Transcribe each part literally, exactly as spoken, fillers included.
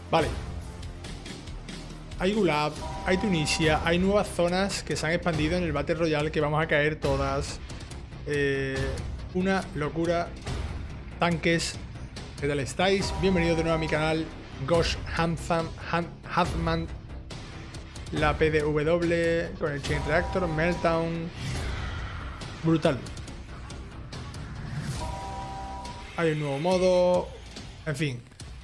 Vale. Hay Gulab, hay Tunisia, hay nuevas zonas que se han expandido en el Battle Royale que vamos a caer todas. Eh, una locura. Tanques, ¿qué tal estáis? Bienvenidos de nuevo a mi canal. Gosh Hanzam, Han, Hazman, la P D W con el Chain Reactor, Meltdown. Brutal. Hay un nuevo modo. En fin.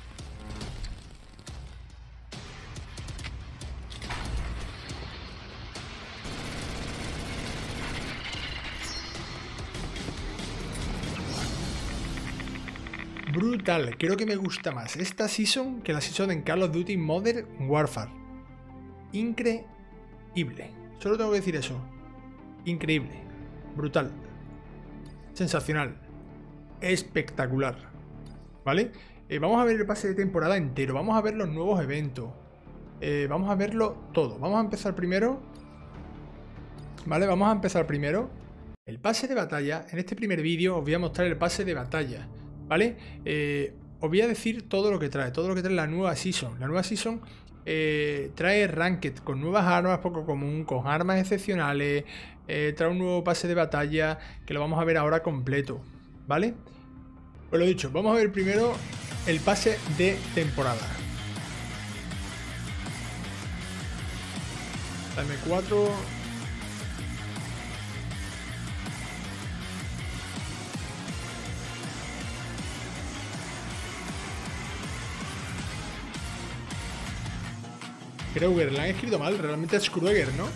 Brutal, creo que me gusta más esta season que la season en Call of Duty Modern Warfare. Increíble. Solo tengo que decir eso. Increíble. Brutal. Sensacional. Espectacular. ¿Vale? Eh, vamos a ver el pase de temporada entero. Vamos a ver los nuevos eventos. Eh, vamos a verlo todo. Vamos a empezar primero. ¿Vale? Vamos a empezar primero. El pase de batalla. En este primer vídeo os voy a mostrar el pase de batalla. ¿Vale? Eh, os voy a decir todo lo que trae, todo lo que trae la nueva season. La nueva season eh, trae Ranked con nuevas armas poco común, con armas excepcionales, eh, trae un nuevo pase de batalla que lo vamos a ver ahora completo, ¿vale? Pues lo dicho, vamos a ver primero el pase de temporada. La M cuatro... Krueger, la han escrito mal, realmente es Krueger, ¿no?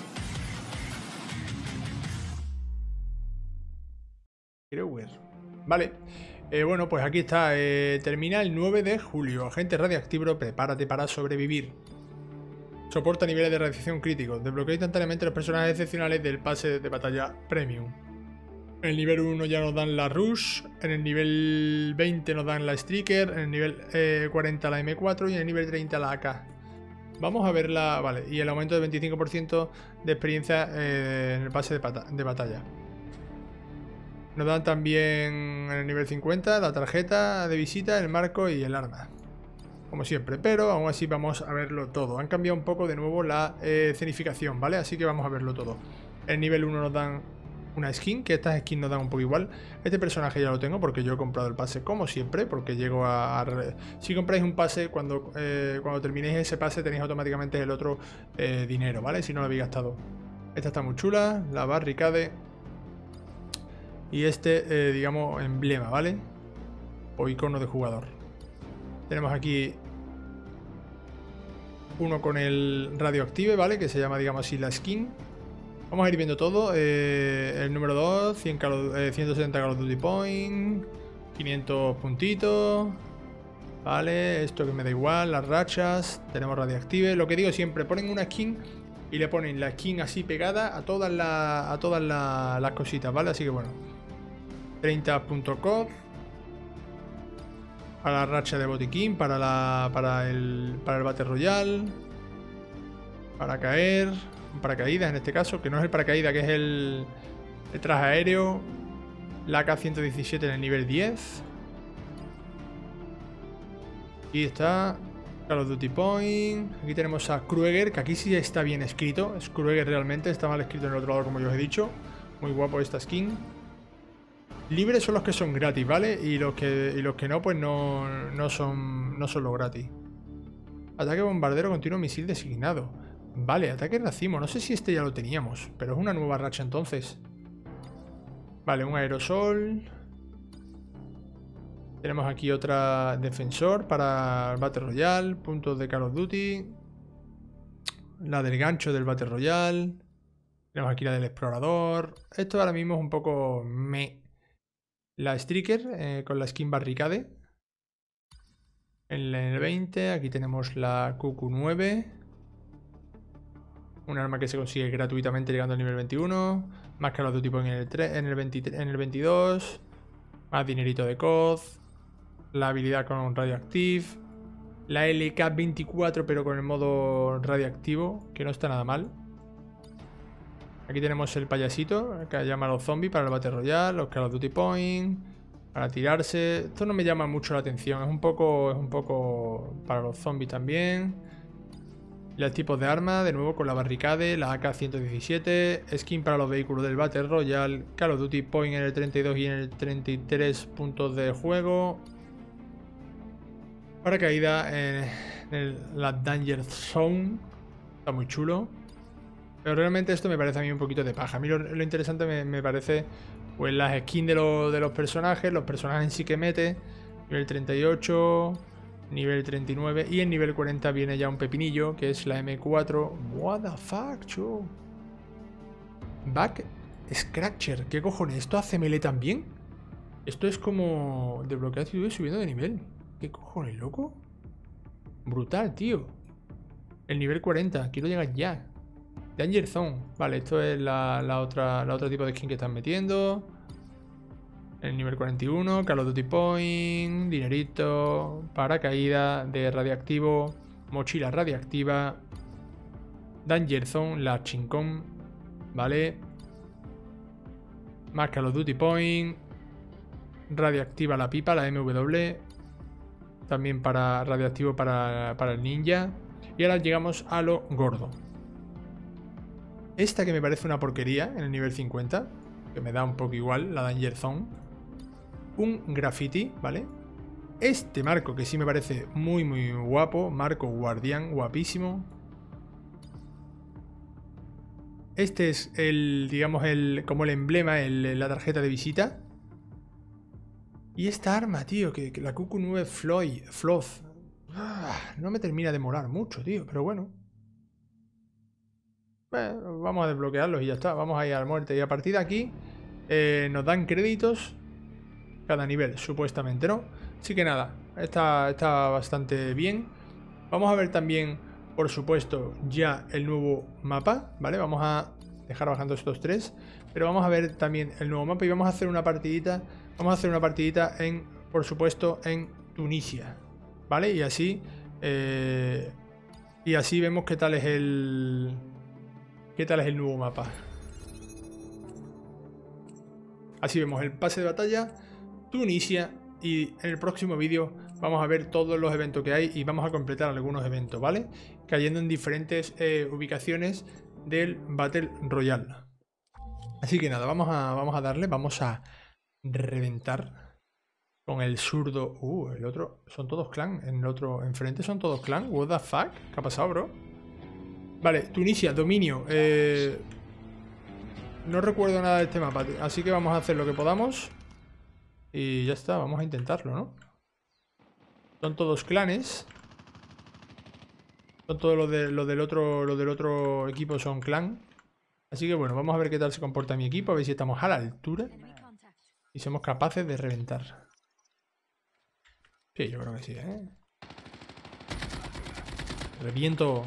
Krueger. Vale. Eh, bueno, pues aquí está. Eh, termina el nueve de julio. Agente radioactivo, prepárate para sobrevivir. Soporta niveles de radiación críticos. Desbloquea instantáneamente los personajes excepcionales del pase de batalla Premium. En el nivel uno ya nos dan la Rush. En el nivel veinte nos dan la Striker. En el nivel eh, cuarenta la M cuatro. Y en el nivel treinta la A K. Vamos a verla, vale, y el aumento del veinticinco por ciento de experiencia eh, en el pase de, de batalla. Nos dan también en el nivel cincuenta la tarjeta de visita, el marco y el arma. Como siempre, pero aún así vamos a verlo todo. Han cambiado un poco de nuevo la eh, escenificación, ¿vale? Así que vamos a verlo todo. En el nivel uno nos dan una skin, que estas skins nos dan un poco igual. Este personaje ya lo tengo porque yo he comprado el pase como siempre, porque llego a... a si compráis un pase, cuando, eh, cuando terminéis ese pase tenéis automáticamente el otro eh, dinero, ¿vale? Si no lo habéis gastado. Esta está muy chula, la Barricade. Y este, eh, digamos, emblema, ¿vale? O icono de jugador. Tenemos aquí uno con el radioactive, ¿vale? Que se llama, digamos así, la skin. Vamos a ir viendo todo. Eh, el número dos, cien eh, ciento setenta Call of Duty Point, quinientos puntitos. Vale, esto que me da igual, las rachas. Tenemos radioactive. Lo que digo siempre, ponen una skin y le ponen la skin así pegada a todas, la, a todas la, las cositas, ¿vale? Así que bueno. treinta punto com. Para la racha de botiquín, para, la, para, el, para el Battle Royale. Para caer. Paracaídas en este caso, que no es el paracaídas, que es el, el traje aéreo. La A K ciento diecisiete en el nivel diez. Aquí está Call of Duty Point. Aquí tenemos a Krueger, que aquí sí está bien escrito. Es Krueger realmente, está mal escrito en el otro lado, como yo os he dicho. Muy guapo esta skin. Libres son los que son gratis, ¿vale? Y los que, y los que no, pues no, no, son, no son los gratis. Ataque bombardero continuo misil designado. Vale, ataque racimo. No sé si este ya lo teníamos, pero es una nueva racha entonces. Vale, un aerosol. Tenemos aquí otra defensor para el Battle Royale. Puntos de Call of Duty. La del gancho del Battle Royale. Tenemos aquí la del explorador. Esto ahora mismo es un poco me. La Striker eh, con la skin Barricade. En el veinte, aquí tenemos la Q Q nueve. Un arma que se consigue gratuitamente llegando al nivel veintiuno. Más Call of Duty en el, en, el veintitrés, en el veintidós. Más dinerito de C O D. La habilidad con Radioactive. La L K veinticuatro pero con el modo radioactivo, que no está nada mal. Aquí tenemos el payasito que llama a los zombies para el Battle Royale. Los Call of Duty Point. Para tirarse. Esto no me llama mucho la atención. Es un poco, es un poco para los zombies también. Los tipos de armas, de nuevo con la barricade, la A K ciento diecisiete, skin para los vehículos del Battle Royale, Call of Duty Point en el treinta y dos y en el treinta y tres puntos de juego. Paracaídas en, en la Danger Zone. Está muy chulo. Pero realmente esto me parece a mí un poquito de paja. A mí lo, lo interesante me, me parece pues las skins de, lo, de los personajes, los personajes en sí que mete. Nivel treinta y ocho, nivel treinta y nueve y en nivel cuarenta viene ya un pepinillo que es la M cuatro. What the fuck, cho. Back Scratcher. ¿Qué cojones? ¿Esto hace melee también? Esto es como desbloquear y voy subiendo de nivel. ¿Qué cojones, loco? Brutal, tío. El nivel cuarenta. Quiero llegar ya. Danger Zone. Vale, esto es la, la otra la otro tipo de skin que están metiendo. El nivel cuarenta y uno. Call of Duty Point. Dinerito. Paracaídas de radiactivo. Mochila radiactiva. Danger Zone. La chincón. Vale. Más Call of Duty Point. Radiactiva la pipa, la M W. También para radiactivo para, para el ninja. Y ahora llegamos a lo gordo. Esta que me parece una porquería en el nivel cincuenta. Que me da un poco igual, la Danger Zone. Un graffiti, ¿vale? Este marco que sí me parece muy muy guapo. Marco guardián, guapísimo. Este es el, digamos, el como el emblema, el, la tarjeta de visita. Y esta arma, tío, que, que la Q Q nueve Floyd, Floth. Ah, no me termina de molar mucho, tío, pero bueno. Bueno, vamos a desbloquearlos y ya está. Vamos a ir a la muerte. Y a partir de aquí eh, nos dan créditos cada nivel, supuestamente, ¿no? Así que nada, está, está bastante bien. Vamos a ver también, por supuesto, ya el nuevo mapa, ¿vale? Vamos a dejar bajando estos tres. Pero vamos a ver también el nuevo mapa y vamos a hacer una partidita. Vamos a hacer una partidita en, por supuesto, en Tunisia, ¿vale? Y así, eh, y así vemos qué tal es el, qué tal es el nuevo mapa. Así vemos el pase de batalla, Tunisia, y en el próximo vídeo vamos a ver todos los eventos que hay y vamos a completar algunos eventos, ¿vale? Cayendo en diferentes eh, ubicaciones del Battle Royale. Así que nada, vamos a, vamos a darle, vamos a reventar con el zurdo. Uh, el otro, son todos clan. En el otro, enfrente son todos clan. What the fuck? ¿Qué ha pasado, bro? Vale, Tunisia, dominio. Eh, no recuerdo nada de este mapa, así que vamos a hacer lo que podamos. Y ya está, vamos a intentarlo, ¿no? Son todos clanes. Son todos los, de, los del otro, los del otro equipo son clan. Así que bueno, vamos a ver qué tal se comporta mi equipo, a ver si estamos a la altura y somos capaces de reventar. Sí, yo creo que sí, ¿eh? Reviento.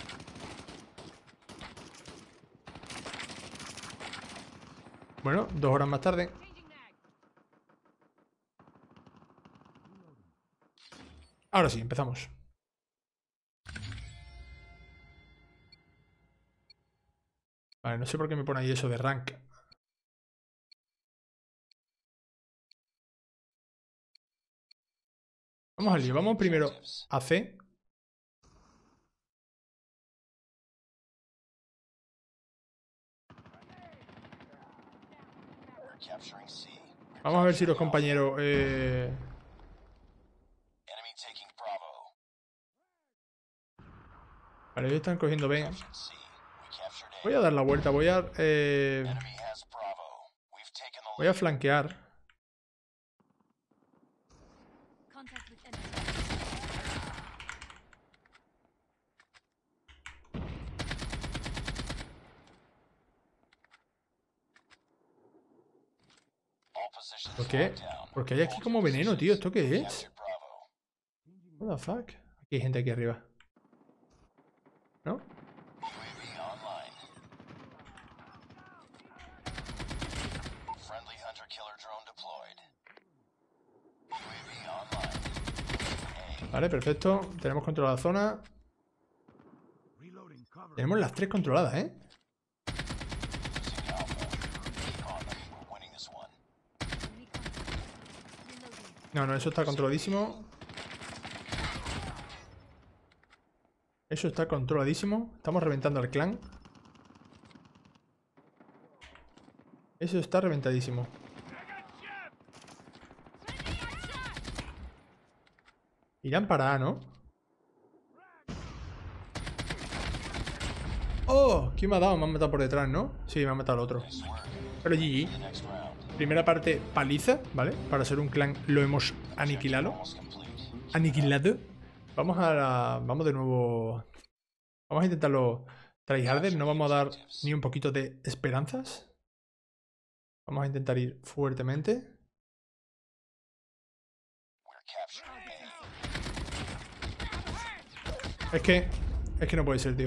Bueno, dos horas más tarde. Ahora sí, empezamos. Vale, no sé por qué me pone ahí eso de rank. Vamos al lío, vamos primero a C. Vamos a ver si los compañeros... Eh... Vale, ellos están cogiendo B. Voy a dar la vuelta, voy a... Eh... Voy a flanquear. ¿Por qué? Porque hay aquí como veneno, tío. ¿Esto qué es? What the fuck? Aquí hay gente aquí arriba. ¿No? Vale, perfecto. Tenemos controlada la zona. Tenemos las tres controladas, ¿eh? No, no, eso está controladísimo. Eso está controladísimo. Estamos reventando al clan. Eso está reventadísimo. Irán para A, ¿no? ¡Oh! ¿Quién me ha dado? Me ha matado por detrás, ¿no? Sí, me ha matado el otro. Pero G G. Primera parte paliza, ¿vale? Para ser un clan lo hemos aniquilado. Aniquilado. Vamos a la... Vamos de nuevo... Vamos a intentarlo tryharder. No vamos a dar ni un poquito de esperanzas. Vamos a intentar ir fuertemente. Es que... Es que no puede ser, tío.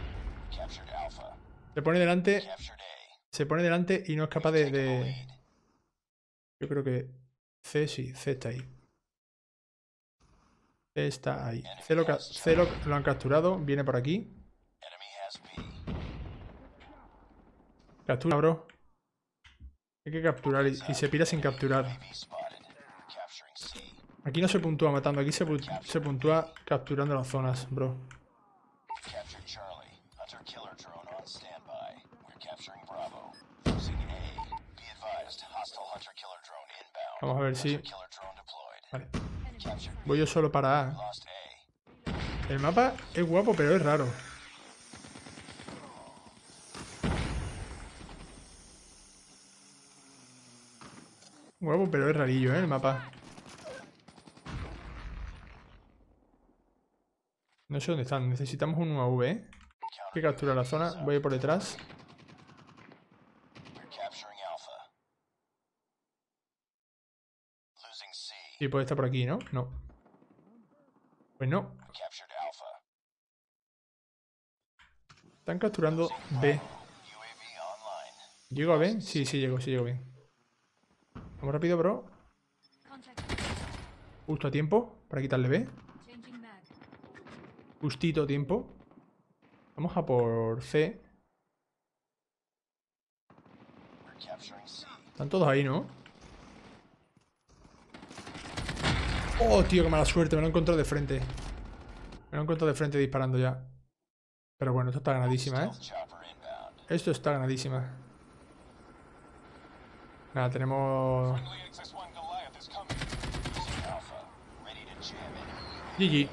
Se pone delante... Se pone delante y no es capaz de... de... Yo creo que... C sí, C está ahí. C está ahí. C lo, C lo, lo han capturado. Viene por aquí. Captura, bro. Hay que capturar y, y se pira sin capturar. Aquí no se puntúa matando, aquí se, se puntúa capturando las zonas, bro. Vamos a ver si... Vale. Voy yo solo para A. El mapa es guapo, pero es raro. Guapo, pero es rarillo, ¿eh? El mapa. No sé dónde están. Necesitamos un U A V, ¿eh? Hay que capturar la zona. Voy a ir por detrás. Sí, puede estar por aquí, ¿no? No. Pues no. Están capturando B. ¿Llego a B? Sí, sí, llego, sí, llego bien. Vamos rápido, bro. Justo a tiempo para quitarle B. Justito a tiempo. Vamos a por C. Están todos ahí, ¿no? Oh, tío, qué mala suerte. Me lo he encontrado de frente. Me lo he encontrado de frente disparando ya. Pero bueno, esto está ganadísima, ¿eh? Esto está ganadísima. Nada, tenemos... G G.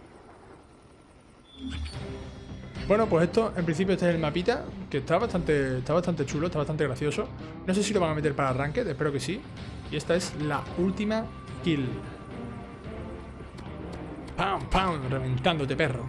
Bueno, pues esto, en principio este es el mapita, que está bastante, está bastante chulo, está bastante gracioso. No sé si lo van a meter para Ranked, espero que sí. Y esta es la última kill. ¡Pam, pam! Reventándote, perro.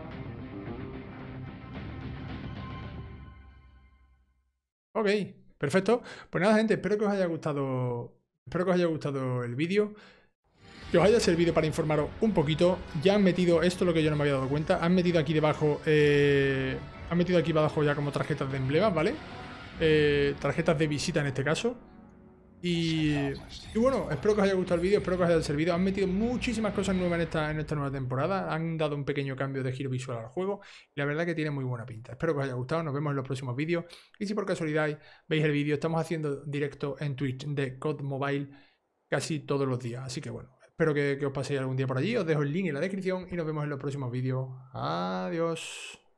Ok, perfecto. Pues nada, gente, espero que os haya gustado. Espero que os haya gustado el vídeo. Que os haya servido para informaros un poquito. Ya han metido, esto es lo que yo no me había dado cuenta, han metido aquí debajo, eh, han metido aquí abajo ya como tarjetas de emblemas, ¿vale? Eh, tarjetas de visita en este caso. Y, y bueno, espero que os haya gustado el vídeo, espero que os haya servido. Han metido muchísimas cosas nuevas en esta, en esta nueva temporada. Han dado un pequeño cambio de giro visual al juego. Y la verdad que tiene muy buena pinta. Espero que os haya gustado, nos vemos en los próximos vídeos. Y si por casualidad veis el vídeo, estamos haciendo directo en Twitch de C O D Mobile casi todos los días. Así que bueno, espero que, que os paséis algún día por allí. Os dejo el link en la descripción y nos vemos en los próximos vídeos. Adiós.